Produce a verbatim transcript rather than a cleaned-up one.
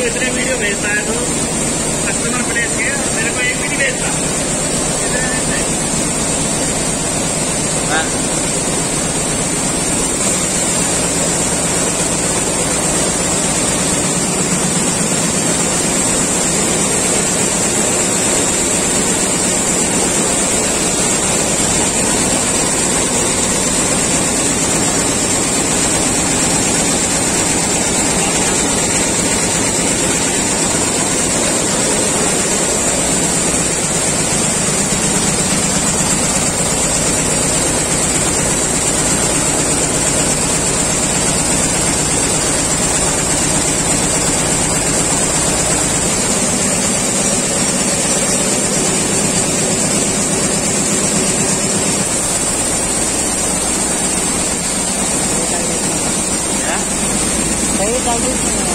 आपको इतने वीडियो भेजता है तो कस्टमर प्लेस के मेरे को एक भी नहीं भेजता। Saya tahu